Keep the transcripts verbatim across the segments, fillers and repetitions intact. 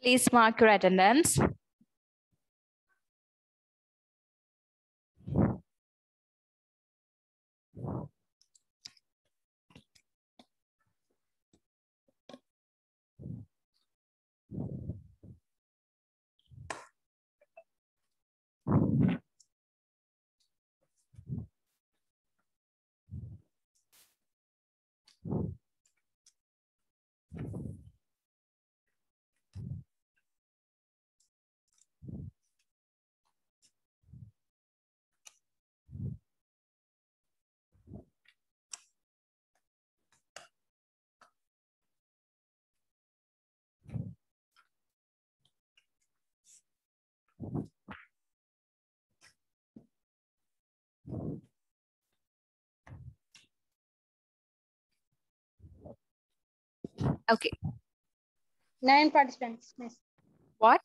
Please mark your attendance. Okay. Nine participants, miss. What?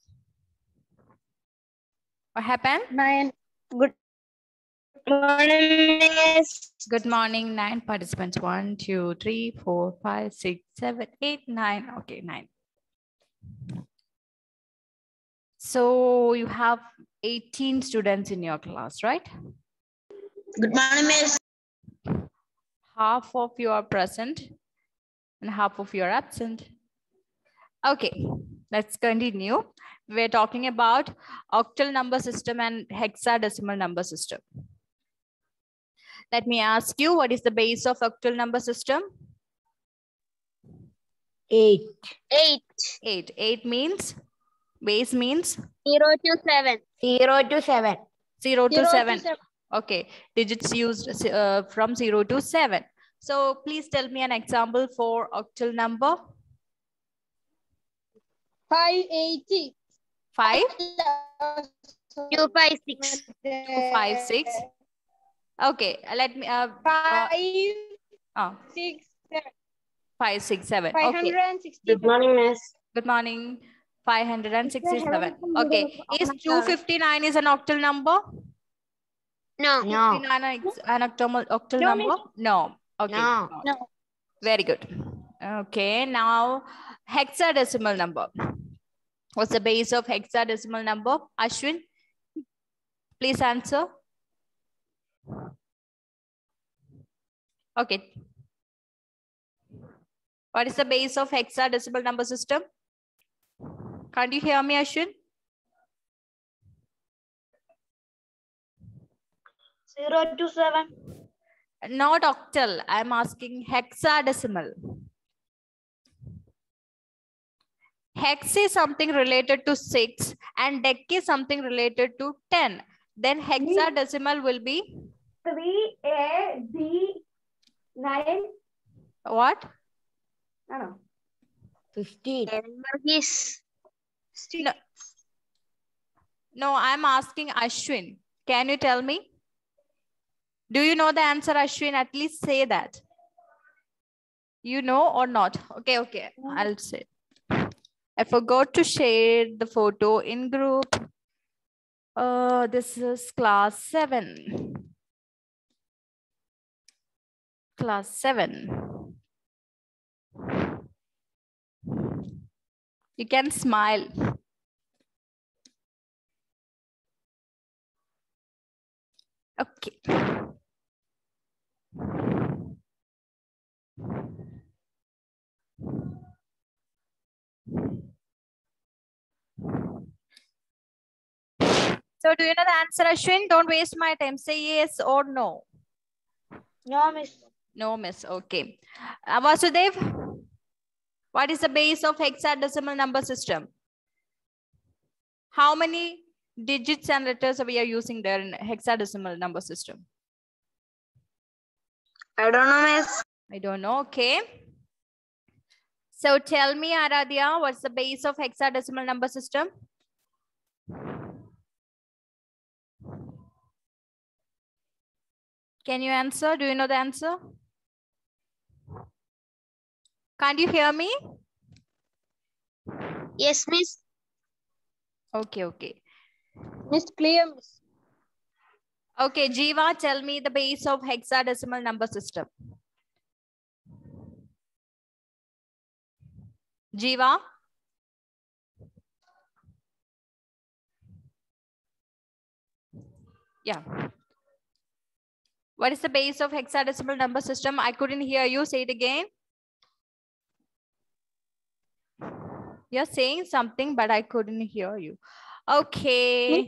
What happened? Nine. Good morning, miss. Good morning. Nine participants. One, two, three, four, five, six, seven, eight, nine. Okay, nine. So you have eighteen students in your class, right? Good morning, miss. Half of you are present and half of you are absent. Okay, let's continue. We're talking about octal number system and hexadecimal number system. Let me ask you, what is the base of octal number system? Eight. Eight. Eight. Eight means, base means? Zero to seven. Zero to seven. Zero to Zero seven. to seven. Okay, digits used uh, from zero to seven. So please tell me an example for octal number. Five eighty. Five? Two five six. Two, five, six. Okay, let me. Uh, Five uh, oh. six seven. Five, six, seven. Five Okay. hundred and sixty. Good morning, miss. Good morning. Five hundred and sixty-seven. Okay. Is two fifty-nine is an octal number? No. No. fifty-nine an octal, octal No, number? miss. No. Okay. No. No. Very good. Okay. Now, hexadecimal number. What's the base of hexadecimal number? Ashwin, please answer. Okay. What is the base of hexadecimal number system? Can't you hear me, Ashwin? Zero to seven. Not octal. I'm asking hexadecimal. Hex is something related to six and dec is something related to ten. Then hexadecimal will be? Three A B nine. What? No, no. Fifteen. Is No. No, I'm asking Ashwin. Can you tell me? Do you know the answer, Ashwin? At least say that. You know or not? Okay, okay. I'll say. I forgot to share the photo in group. Uh, this is class seven. Class seven. You can smile. Okay. So do you know the answer, Ashwin? Don't waste my time. Say yes or no. No, miss. No, miss. Okay. Uh, Vasudev, what is the base of hexadecimal number system? How many digits and letters we are using there in hexadecimal number system? I don't know, miss. I don't know. Okay. So tell me, Aradhya, what's the base of hexadecimal number system? Can you answer? Do you know the answer? Can't you hear me? Yes, miss. Okay, okay. Miss, clear, miss. Okay, Jiva, tell me the base of hexadecimal number system. Jiva? Yeah. What is the base of hexadecimal number system? I couldn't hear you. Say it again. You're saying something, but I couldn't hear you. Okay.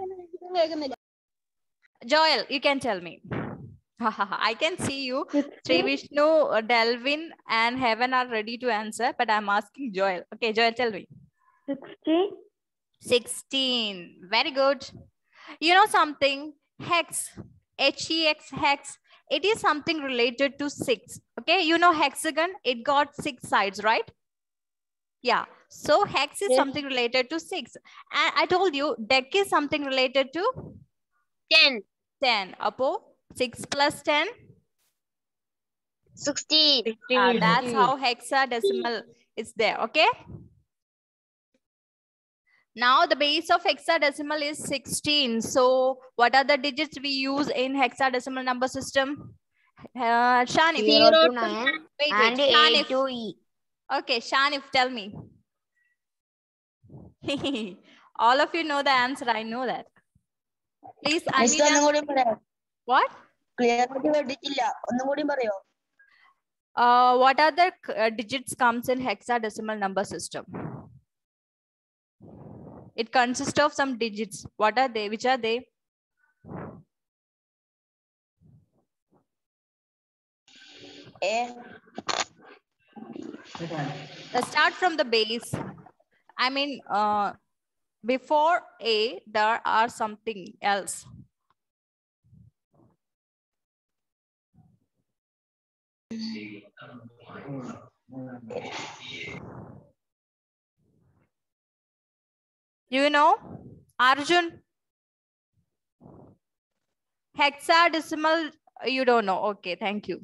Joel, you can tell me. I can see you. Sri Vishnu, Delvin, and Heaven are ready to answer, but I'm asking Joel. Okay, Joel, tell me. sixteen. sixteen. Very good. You know something? Hex, H E X, hex. It is something related to six. Okay, you know hexagon, it got six sides, right? Yeah. So hex is Yes. something related to six. And I told you, deck is something related to ten. ten. Apo, six plus ten. sixteen. Uh, that's how hexadecimal is there. Okay. Now the base of hexadecimal is sixteen. So what are the digits we use in hexadecimal number system? Uh, Shanif. zero to nine Wait, and wait. A Shanif. to E. Okay, Shanif, tell me. All of you know the answer. I know that. Please, I Miss, need ഒന്നും a... കൂടി പറയാമോ? What? Clear ആയിട്ട് കേട്ടിട്ടില്ല. ഒന്നും കൂടി പറയോ? Uh, what other uh, digits comes in hexadecimal number system? It consists of some digits. What are they? Which are they? A. Let's start from the base. I mean, uh, before A, there are something else. You know, Arjun? Hexadecimal, you don't know. Okay, thank you.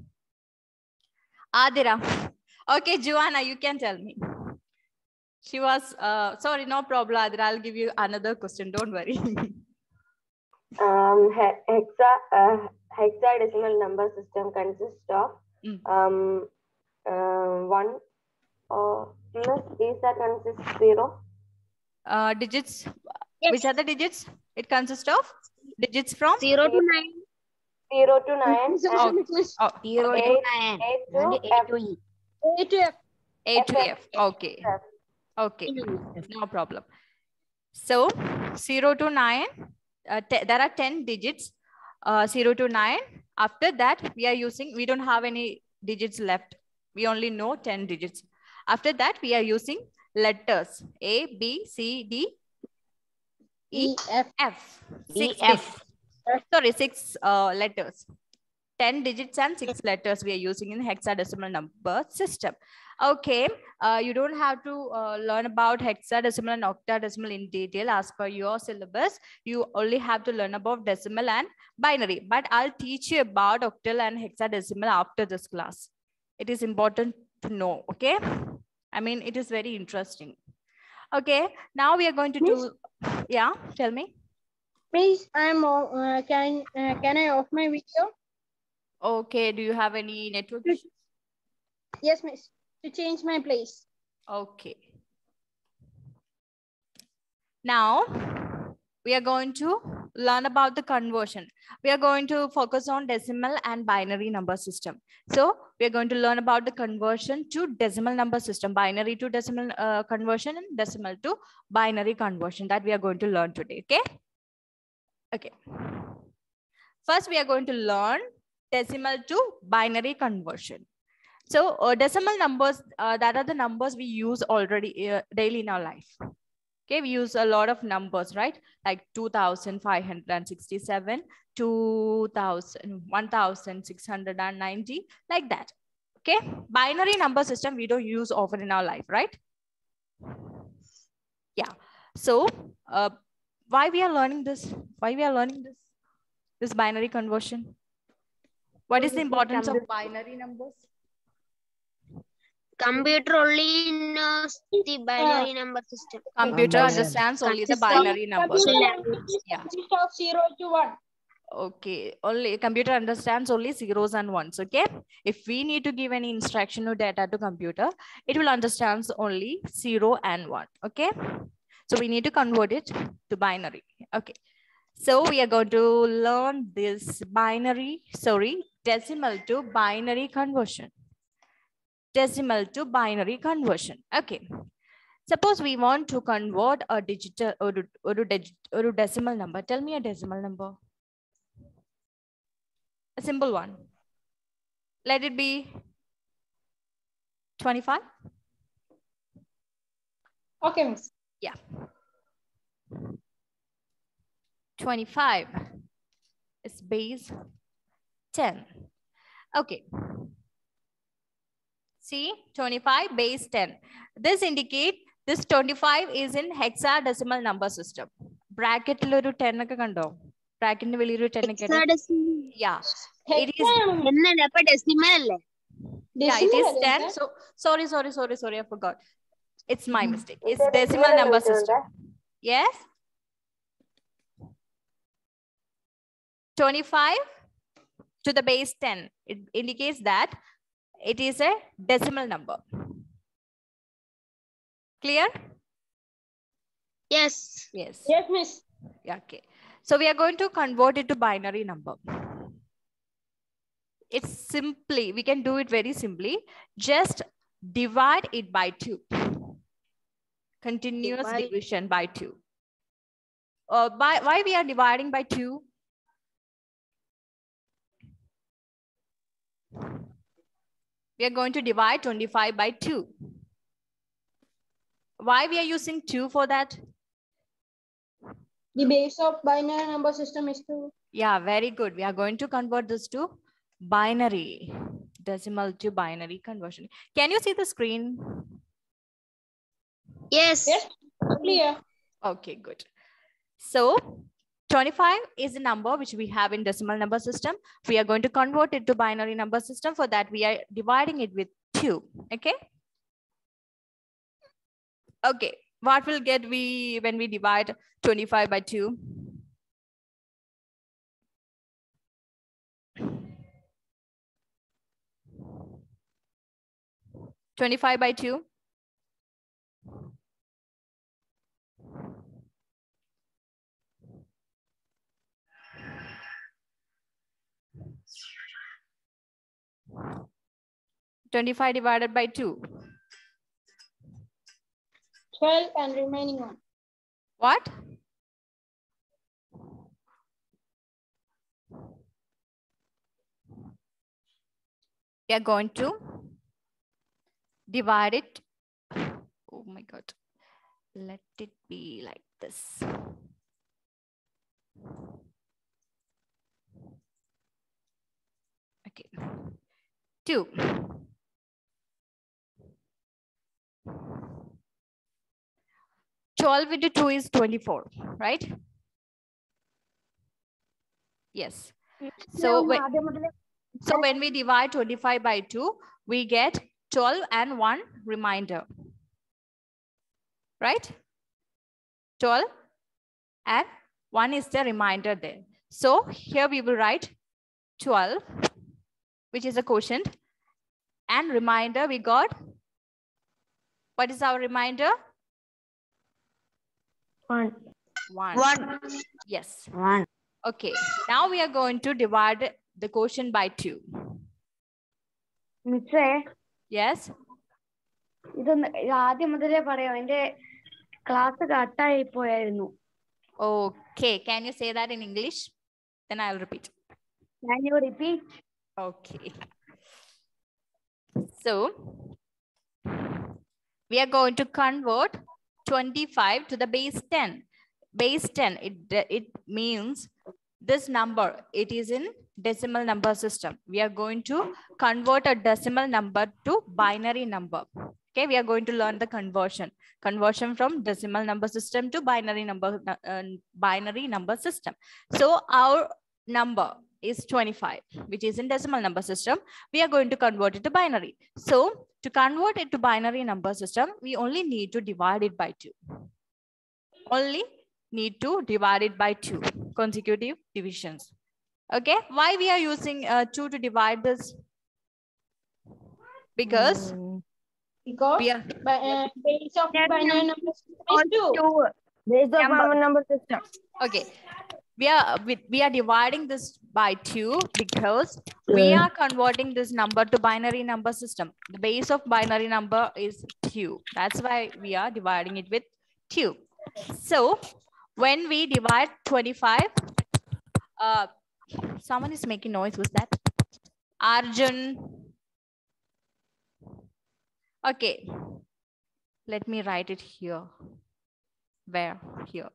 Adira. Okay, Joanna, you can tell me. She was, uh, sorry, no problem, Adira. I'll give you another question. Don't worry. Um, he- hexa, uh, hexadecimal number system consists of Mm. um, uh, one uh, plus is that consists zero. Uh, digits. Yes. Which are the digits? It consists of digits from Zero to nine. Zero to nine Oh, and oh, zero okay. to nine and A to E. A to F. A to F. Okay. F. Okay. No problem. So zero to nine, uh, there are ten digits. Uh, zero to nine. After that, we are using, we don't have any digits left. We only know ten digits. After that, we are using letters A, B, C, D, E, E, F. F. E, Six F. digits. Sorry, six uh, letters. ten digits and six letters we are using in hexadecimal number system. Okay, uh, you don't have to uh, learn about hexadecimal and octadecimal in detail as per your syllabus. You only have to learn about decimal and binary. But I'll teach you about octal and hexadecimal after this class. It is important to know, okay? I mean, it is very interesting. Okay, now we are going to do, yeah, tell me. Please, I'm. Uh, can uh, can I off my video? Okay, do you have any network issues? Yes, miss. To change my place. Okay. Now we are going to learn about the conversion. We are going to focus on decimal and binary number system. So we are going to learn about the conversion to decimal number system, binary to decimal uh, conversion and decimal to binary conversion that we are going to learn today. Okay. Okay. First, we are going to learn decimal to binary conversion. So uh, decimal numbers, uh, that are the numbers we use already uh, daily in our life. Okay, we use a lot of numbers, right? Like two thousand five hundred sixty-seven, two thousand, one thousand six hundred ninety, like that. Okay, binary number system we don't use often in our life, right? Yeah. So uh, why we are learning this? Why we are learning this? This binary conversion? What is the importance of binary numbers? Computer only knows the binary number system. Computer Um, understands only the Consists of- binary numbers. Yeah. Consists of zero to one. Okay, only computer understands only zeros and ones. Okay, if we need to give any instruction or data to computer, it will understand only zero and one. Okay, so we need to convert it to binary. Okay, So we are going to learn this binary, sorry, decimal to binary conversion. Decimal to binary conversion. Okay. Suppose we want to convert a digital or, or, or decimal number. Tell me a decimal number. A simple one. Let it be twenty-five. Okay, miss. Yeah. twenty-five is base ten. Okay. See, twenty-five base ten. This indicate this twenty-five is in hexadecimal number system. Bracket loru ten akka kando. Bracket ni veliyoru ten akka. Hexadecimal. Yeah. It is decimal. Yeah, it is ten. So sorry, sorry, sorry, sorry, I forgot. It's my mistake. It's decimal number system. Yes. twenty-five to the base ten. It indicates that it is a decimal number. Clear? Yes. Yes. Yes, miss. Yeah, okay. So we are going to convert it to binary number. It's simply, we can do it very simply. Just divide it by two. Continuous Divide. division by two. Uh, by, why we are dividing by two? We are going to divide twenty-five by two. Why we are using two for that? The base of binary number system is two. Yeah, very good. We are going to convert this to binary, decimal to binary conversion. Can you see the screen? Yes. Yes, clear. Okay, good. So twenty-five is a number which we have in decimal number system. We are going to convert it to binary number system. For that, we are dividing it with two. Okay. Okay. What will get we when we divide twenty-five by two? twenty-five by two. twenty-five divided by two. twelve and remaining one. What? We are going to divide it. Oh my God. Let it be like this. Okay. Two. twelve into two is twenty-four, right? Yes. So when, so when we divide twenty-five by two, we get twelve and one remainder, right? twelve and one is the remainder there. So here we will write twelve, which is a quotient, and remainder we got, what is our remainder? One. One. One. Yes. One. Okay. Now we are going to divide the quotient by two. Miss, Yes. ഇതൊന്ന് ആദ്യം മുതലേ പറയാം എന്റെ class കട്ടായി പോയായിരുന്നു. Okay. Can you say that in English? Then I'll repeat. Can you repeat? Okay. So we are going to convert twenty-five to the base ten. Base ten, it, it means this number, it is in decimal number system. We are going to convert a decimal number to binary number. Okay, we are going to learn the conversion. Conversion from decimal number system to binary number, uh, binary number system. So our number is twenty-five, which is in decimal number system. We are going to convert it to binary. So to convert it to binary number system, we only need to divide it by two. Only need to divide it by two consecutive divisions. Okay, why we are using uh, two to divide this? Because Mm. Because we are, by, uh, base of Yes, binary ma'am. number system is two. Two. Base of Number. our number system. okay, We are, we, we are dividing this by two because we are converting this number to binary number system. The base of binary number is two. That's why we are dividing it with two. So when we divide twenty-five, uh, someone is making noise. Who's that? Arjun. Okay. Let me write it here. Where? Here.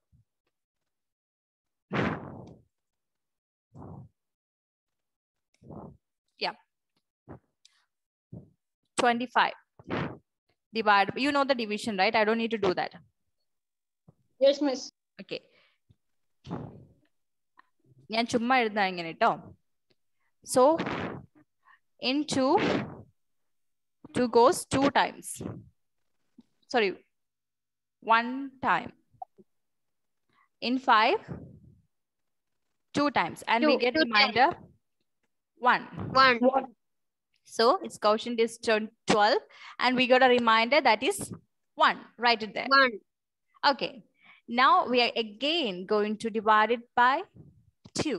Yeah. twenty-five. Divide. You know the division, right? I don't need to do that. Yes, miss. Okay. ഞാൻ ചുമ്മാ എഴുതാ ഇങ്ങനെ ട്ടോ. So into two goes two times. Sorry, one time. In five, two times, and Two, we get two reminder one. One. So its quotient is twelve, and we got a reminder that is one. Write it there. One. Okay. Now we are again going to divide it by two.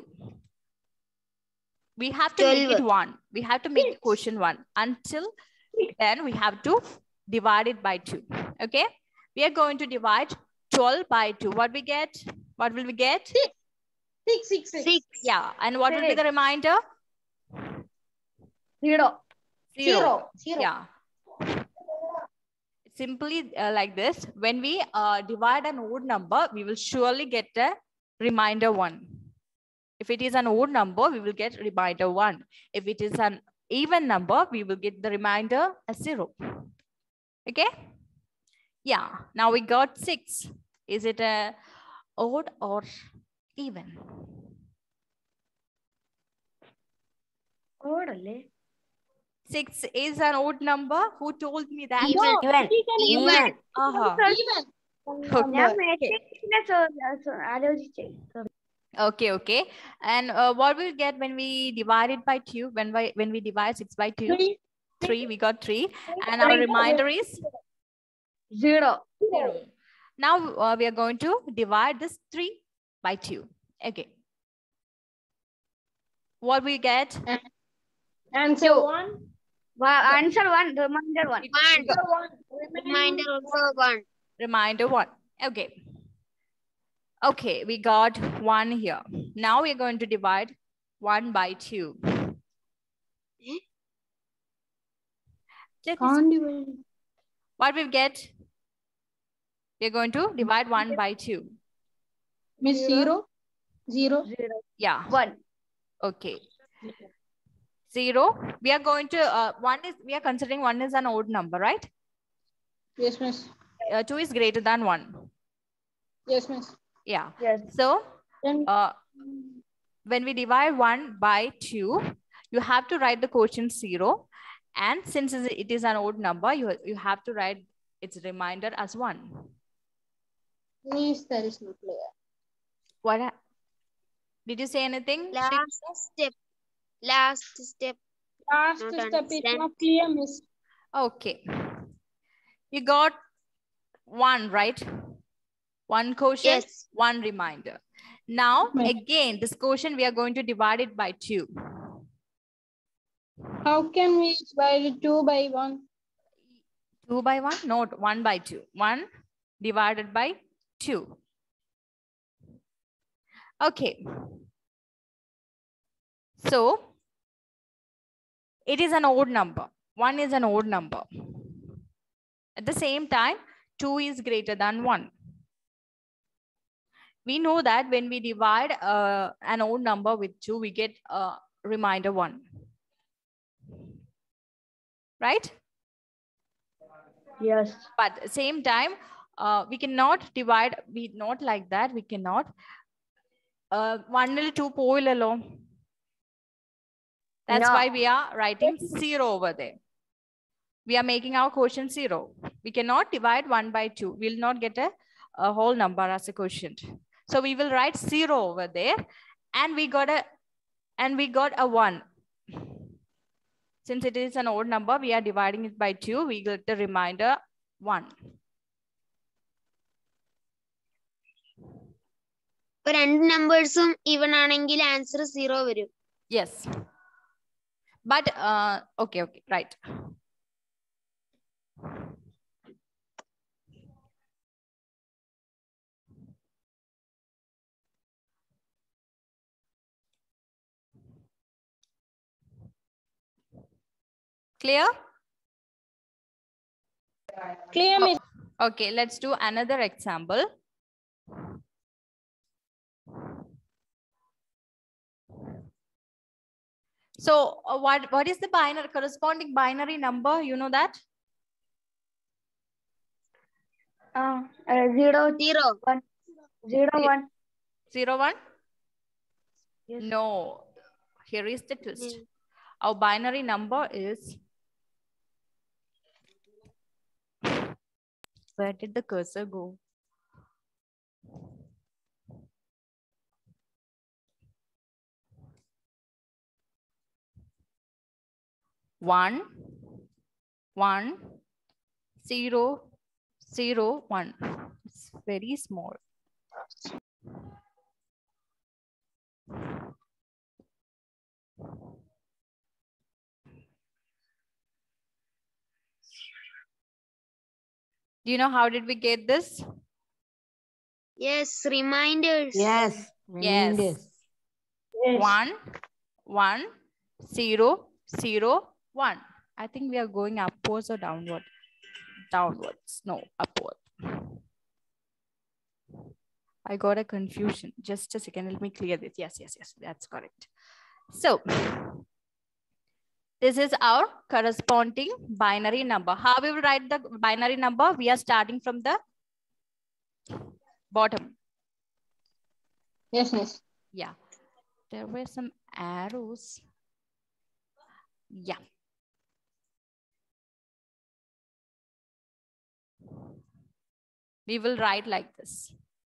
We have to make it one. We have to make the quotient one. Until then, we have to divide it by two. Okay. We are going to divide twelve by two. What we get? What will we get? Six, six, six. Six. Yeah. And what will be the remainder? Zero. Zero. Zero. Zero. Yeah. Simply uh, like this. When we uh, divide an odd number, we will surely get a remainder one. If it is an odd number, we will get remainder one. If it is an even number, we will get the remainder as zero. Okay? Yeah. Now we got six. Is it a odd or even? Six is an odd number. Who told me that? Even. Even. Even. Uh-huh. Even. Okay, okay. And uh, what we'll get when we divide it by two? When we when we divide six by two? Three. Three. We got three, and our reminder is Zero. zero. Now uh, we are going to divide this three by two. Okay. What we get? Answer one. Answer one, reminder one. One. Answer one. Reminder also one. Reminder one. Okay. Okay, we got one here. Now we're going to divide one by two. Can't divide. What we get? We're going to divide one by two. Miss zero. Zero. Yeah. One. Okay. Zero. We are going to, uh, one is, we are considering one is an odd number, right? Yes, miss. Uh, two is greater than one. Yes, miss. Yeah. Yes. So, Then uh, when we divide one by two, you have to write the quotient zero. And since it is an odd number, you, you have to write its remainder as one. miss, that is not clear. What? Did you say anything? Last step. Last step. Last Not step is understand. not clear, miss. Okay. You got one, right? One quotient, Yes. one reminder. Now, Right. again, this quotient, we are going to divide it by two. How can we divide it two by one? Two by one? No, one by two. One divided by two. Okay. So, it is an odd number. One is an odd number. At the same time, two is greater than one. We know that when we divide uh, an odd number with two, we get a remainder one. Right? Yes. But at the same time, uh, we cannot divide, we not like that, we cannot. Uh, one nil two poilalo. That's No. why we are writing zero over there. We are making our quotient zero. We cannot divide one by two. We'll not get a, a whole number as a quotient. So we will write zero over there, and we got a, and we got a one. Since it is an odd number, we are dividing it by two. We get the remainder one. ഇപ്പൊ രണ്ട് നമ്പേഴ്സും even ആണെങ്കിൽ answer zero വരും. Yes. But, uh, okay, okay, right. Clear? Clear, Miss. Okay, let's do another example. So uh, what, what is the binary corresponding binary number? You know that? Uh, uh, zero, Zero. one, zero, one. Zero, one? Yes. No. Here is the twist. Mm. Our binary number is, where did the cursor go? One, one, zero, zero, one. It's very small. Do you know how did we get this? Yes, reminders. Yes. Yes. Reminders. Yes. One, one, zero, zero, one. I think we are going upwards or downward. Downwards. No, upward. I got a confusion. Just a second. Let me clear this. Yes, yes, yes. That's correct. So this is our corresponding binary number. How we will write the binary number? We are starting from the bottom. Yes, Miss. Yeah. There were some arrows. Yeah. We will write like this.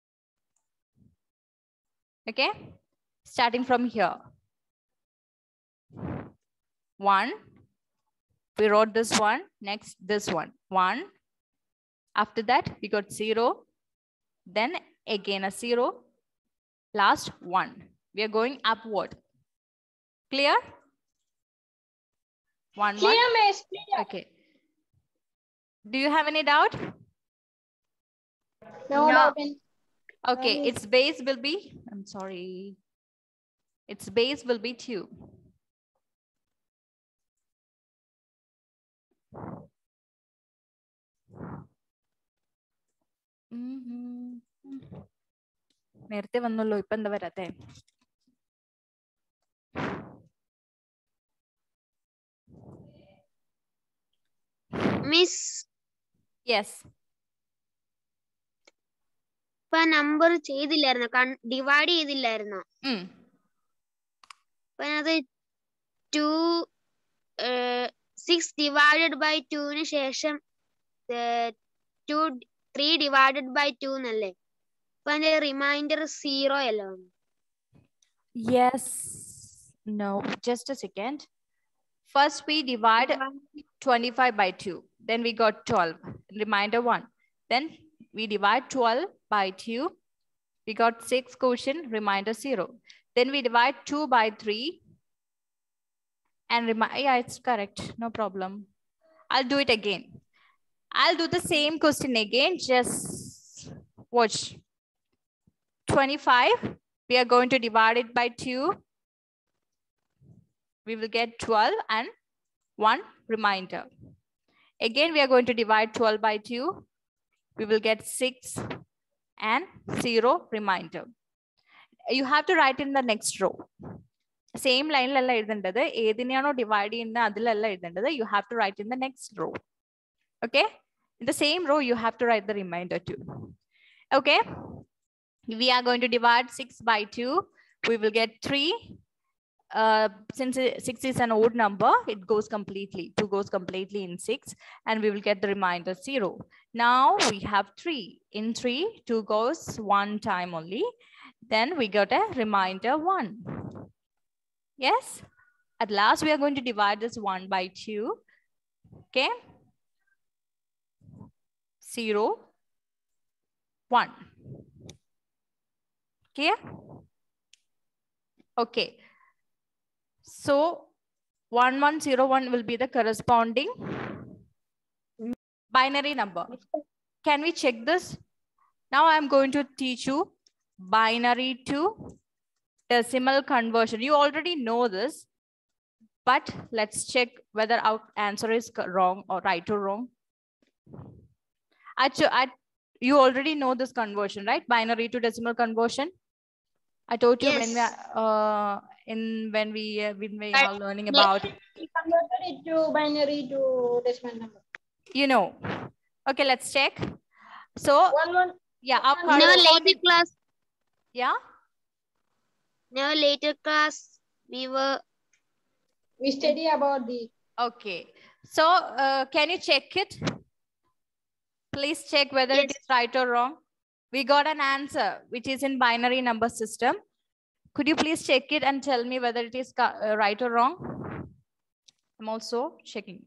Okay. Starting from here. One. We wrote this one. Next, this one. One. After that, we got zero. Then again a zero. Last one. We are going upward. Clear? One, Clear, one. Miss. Clear. Okay. Do you have any doubt? No, No. doubt in. Okay, Um, its base will be, I'm sorry. Its base will be two. നേരത്തെ വന്നല്ലോ ഇപ്പൊ എന്താ വരാത്തെ? Miss, Yes. ഇപ്പൊ number ചെയ്തില്ലായിരുന്നോ? Divide ചെയ്തില്ലായിരുന്നോ? Mm. അപ്പൊ അത് ടു സിക്സ് ഡിവൈഡഡ് ബൈ ടുവിന് ശേഷം two three divided by two എന്നല്ലേ? അപ്പൊ അതിന്റെ റിമൈൻഡർ സീറോ അല്ലോ? Yes. No, just a second. First we divide twenty-five by two. Then we got twelve. Remainder one. Then we divide twelve by two. We got six quotient, remainder zero. Then we divide two by three. And remind, yeah, it's correct. No problem. I'll do it again. I'll do the same question again. Just watch. twenty-five. We are going to divide it by two. We will get twelve and one remainder. Again, we are going to divide twelve by two. We will get six and zero remainder. You have to write in the next row. Same line lalla edundade edineyano divide inna adilalla edundade. You have to write in the next row. Okay? In the same row, you have to write the remainder too. Okay? We are going to divide six by two. We will get three. Uh, since six is an odd number, it goes completely. two goes completely in six, and we will get the remainder zero. Now we have three. In three, two goes one time only. Then we got a remainder one. Yes? At last, we are going to divide this one by two. Okay? Zero, one. Clear? Okay. So one one zero one will be the corresponding binary number. Can we check this? Now I'm going to teach you binary to decimal conversion. You already know this, but let's check whether our answer is wrong or right or wrong. I, I, you already know this conversion, right? Binary to decimal conversion. I told you Yes. when we uh, in when we uh, when we But are learning about. We converted it to binary to decimal number. You know. Okay, let's check. So One one. yeah, our in our corresponding. later class, Yeah. in our later class, we were We study about the. Okay. So uh, can you check it? Please check whether Yes. it is right or wrong. We got an answer which is in binary number system. Could you please check it and tell me whether it is uh, right or wrong? I'm also checking.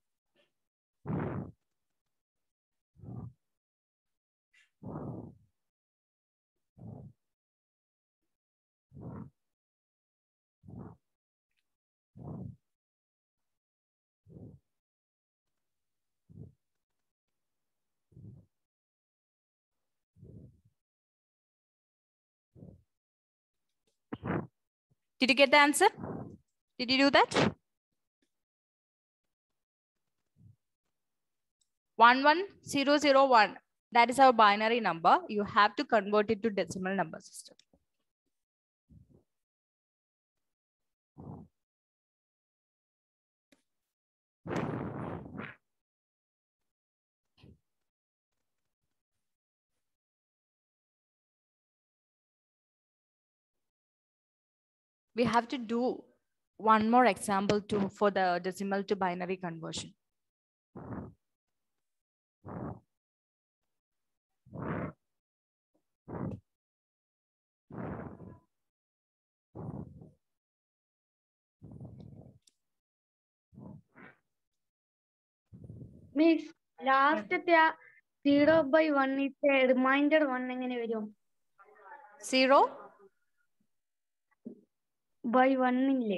Did you get the answer? Did you do that? one one zero zero one. That is our binary number. You have to convert it to decimal number system. We have to do one more example to for the decimal to binary conversion. Miss, last zero by one is a reminder one. Zero By one.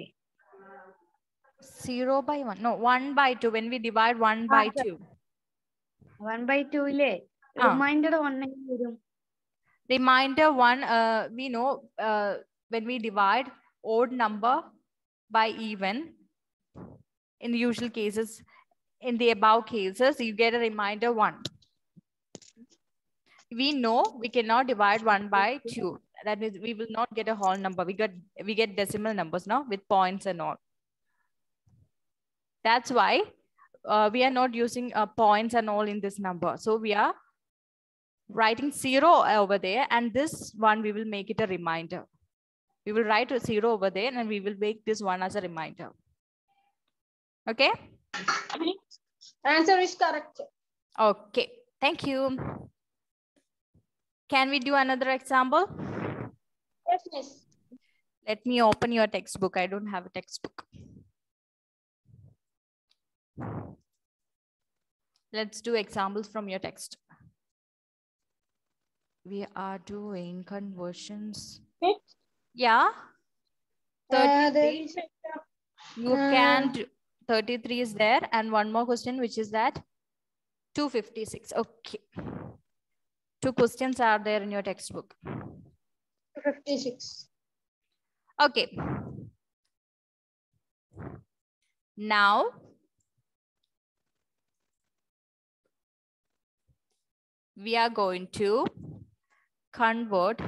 Zero by one. No, one by two. When we divide one by two. One by two. Ah. Reminder one. Reminder one, uh, we know uh, when we divide odd number by even, in the usual cases, in the above cases, you get a reminder one. We know we cannot divide one by two. That means we will not get a whole number. We get we get decimal numbers now with points and all. That's why uh, we are not using uh, points and all in this number. So we are writing zero over there, and this one we will make it a reminder. We will write a zero over there and we will make this one as a reminder. Okay? Answer is correct. Okay, thank you. Can we do another example? Yes, miss. Let me open your textbook. I don't have a textbook. Let's do examples from your text. We are doing conversions. Miss? Yeah. Uh, there thirty-three. is a, You uh, can do, thirty-three is there, and one more question, which is that two fifty-six. Okay. Two questions are there in your textbook. fifty-six. Okay. Now, we are going to convert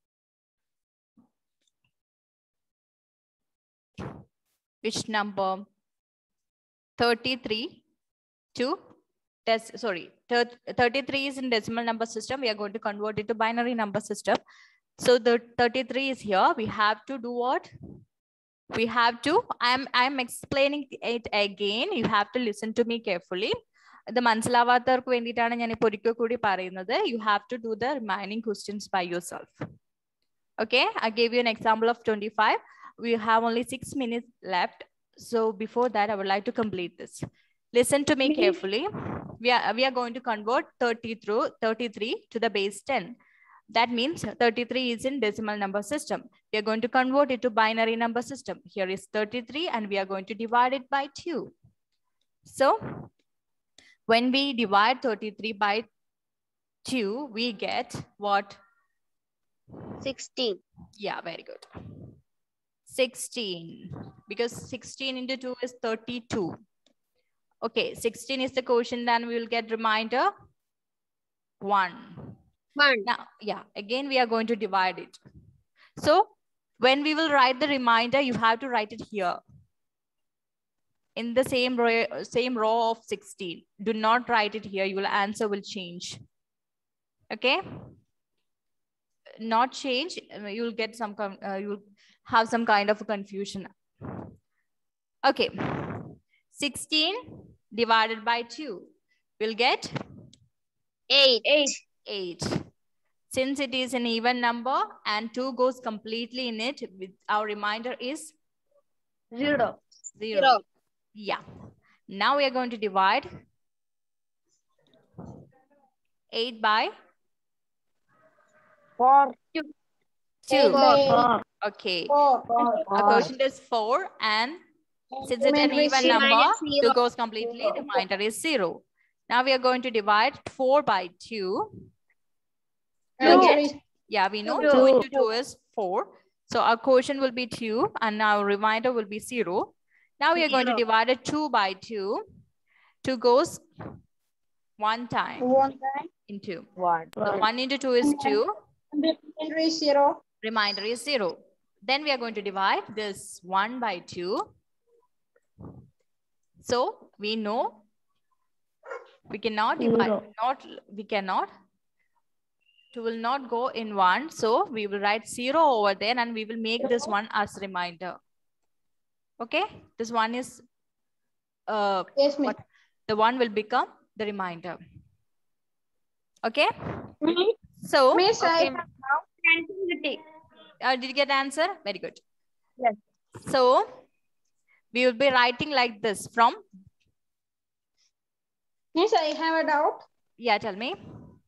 which number? thirty-three to, sorry, thirty-three is in decimal number system. We are going to convert it to binary number system. So the thirty-three is here. We have to do what? We have to, I'm, I'm explaining it again. You have to listen to me carefully. The മനസ്സിലാവാത്തവർക്ക് വേണ്ടിയിട്ടാണ് ഞാൻ ഇപ്പോൾ ഒരിക്കൽ കൂടി പറയുന്നത്. You have to do the remaining questions by yourself. Okay, I gave you an example of twenty-five. We have only six minutes left. So before that, I would like to complete this. Listen to me carefully. We are, we are going to convert thirty through thirty-three to the base ten. That means thirty-three is in decimal number system. We are going to convert it to binary number system. Here is thirty-three and we are going to divide it by two. So when we divide thirty-three by two, we get what? sixteen. Yeah, very good. sixteen, because sixteen into two is thirty-two. Okay, sixteen is the quotient, then we will get remainder one. one. Now, yeah, again, we are going to divide it. So when we will write the remainder, you have to write it here in the same row, same row of sixteen. Do not write it here. Your answer will change. Okay. Not change. You'll get some, uh, you'll have some kind of a confusion. Okay. sixteen divided by two. We'll get eight. Eight. eight. Since it is an even number and two goes completely in it, with our remainder is Zero. zero. Zero. Yeah. Now we are going to divide eight by Four. two. Four. Okay. Four. Our quotient is four, and since it's an Remainder is even zero. number, Minus two zero. goes completely, the remainder is zero. Now we are going to divide four by two. Answer is Yeah, we know Two. two into two is four. So our quotient will be two and our remainder will be zero. Now we are going to Zero. divide it two by two. two goes one time one time. in two. One. So one into two is two. Remainder is zero. Remainder is zero. Then we are going to divide this one by two. So we know we cannot divide, Zero. not, we cannot, two will not go in one. So we will write zero over there and we will make this one as remainder. Okay, this one is, uh, Yes, miss. what, the one will become the remainder. Okay, Miss, so miss, I Okay. Continuity. uh, did you get the answer? Very good. Yes. So we will be writing like this from, miss, I have a doubt. yeah, tell me.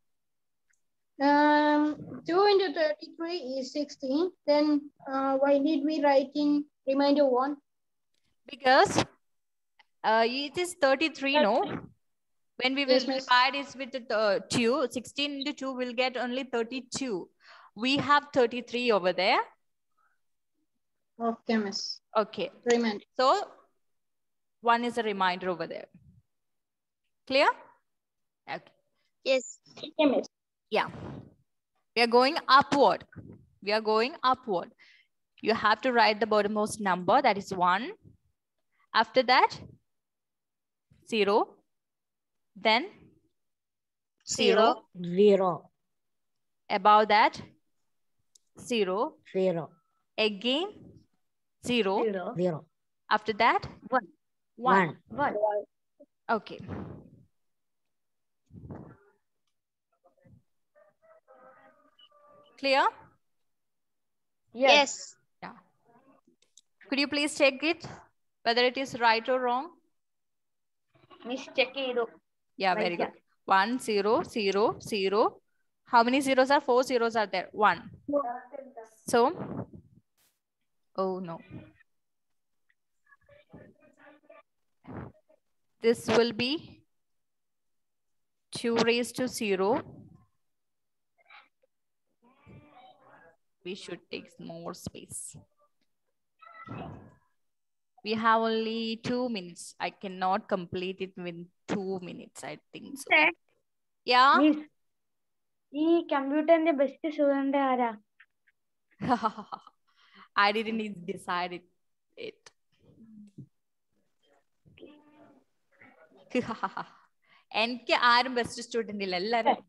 Um, two into thirty-three is sixteen. Then uh, why did we write in remainder one? Because uh, it is thirty-three, no? When we will Yes, miss. divide it with the uh, two, sixteen into two will get only thirty-two. We have thirty-three over there. Okay, miss. Okay, Remainder. so one is a reminder over there. Clear? Okay. Yes. Okay, miss. Yeah. We are going upward. We are going upward. You have to write the bottommost number, that is one. After that, zero. Then zero. Zero. Above that, zero. Zero. Again, zero. Zero. Zero. After that, One. one. One. One. Okay. Clear? Yes. Yes. Could you please check it, whether it is right or wrong? Miss check ചെയ്തു. Yeah, Right, very yeah. good. One, zero, zero, zero. How many zeros are? Four zeros are there. One. So, oh no. This will be two raised to zero. We should take more space. We have only two minutes. I cannot complete it within two minutes, I think so. Sir, Yeah. Miss, ഈ കമ്പ്യൂട്ടറിന്റെ best student ആരാ? I didn't even decide it. it. എനിക്ക് ആരും best student ഇല്ല, എല്ലാരും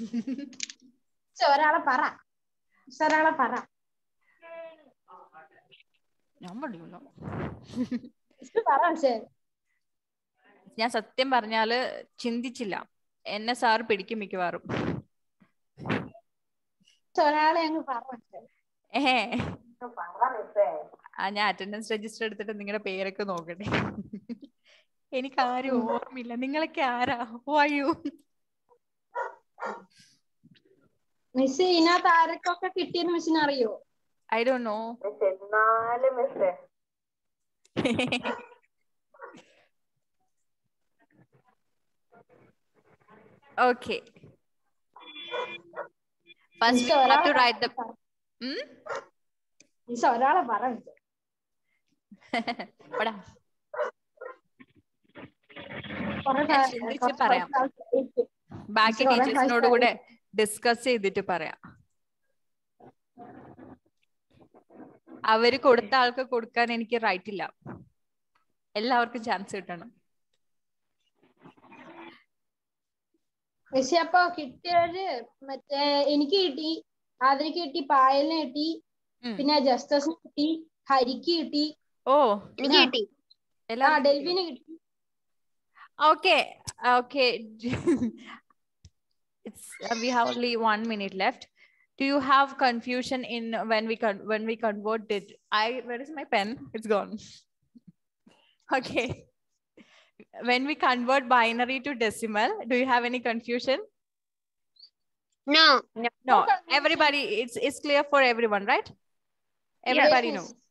ഒരാളെ പറ. ഒരാളെ പറ. ഞാൻ പഠിക്കുന്നു. പറ മിസ്സേ. ഞാൻ സത്യം പറഞ്ഞാല് ചിന്തിച്ചില്ല, എന്നെ സാർ പിടിക്കും മിക്കവാറും. ഒരാളെ അങ്ങ് പറ മിസ്സേ. ഏഹ് ആ ഞാൻ അറ്റൻഡൻസ് രജിസ്റ്റർ എടുത്തിട്ട് നിങ്ങളുടെ പേരൊക്കെ നോക്കട്ടെ. എനിക്ക് ആരും ഓർമ്മയില്ല. നിങ്ങളൊക്കെ ആരാ? വായു മിസ് ഇതിനകത്ത് ആരൊക്കെ കിട്ടിയെന്ന് മിസ്സിന് അറിയോ? I don't know. എന്നാലും മിസ്സേ Okay. First we have to write the. Hmm? Miss ഒരാളെ പറഞ്ഞു. What? കുറച്ച് പറയാം. ബാക്കി ടീച്ചേഴ്സിനോട് കൂടെ ഡിസ്കസ് ചെയ്തിട്ട് പറയാം. അവര് കൊടുത്ത ആൾക്ക് കൊടുക്കാൻ എനിക്ക് റൈറ്റ് ഇല്ല. എല്ലാവർക്കും ചാൻസ് കിട്ടണം. മിസ് അപ്പൊ കിട്ടിയത് മറ്റേ എനിക്ക് കിട്ടി, ആതിരക്ക് കിട്ടി, പായലിന് കിട്ടി, പിന്നെ ജസ്റ്റസിന് കിട്ടി, ഹരിക്ക് കിട്ടി. ഓ എനിക്ക് കിട്ടി. ആ ഡെൽവിന് കിട്ടി. Okay, okay. It's uh, we have only one minute left. Do you have confusion in when we con when we convert it? I where is my pen? It's gone. Okay. When we convert binary to decimal, do you have any confusion? No. No. Everybody, it's it's clear for everyone, right? Everybody Yes. knows.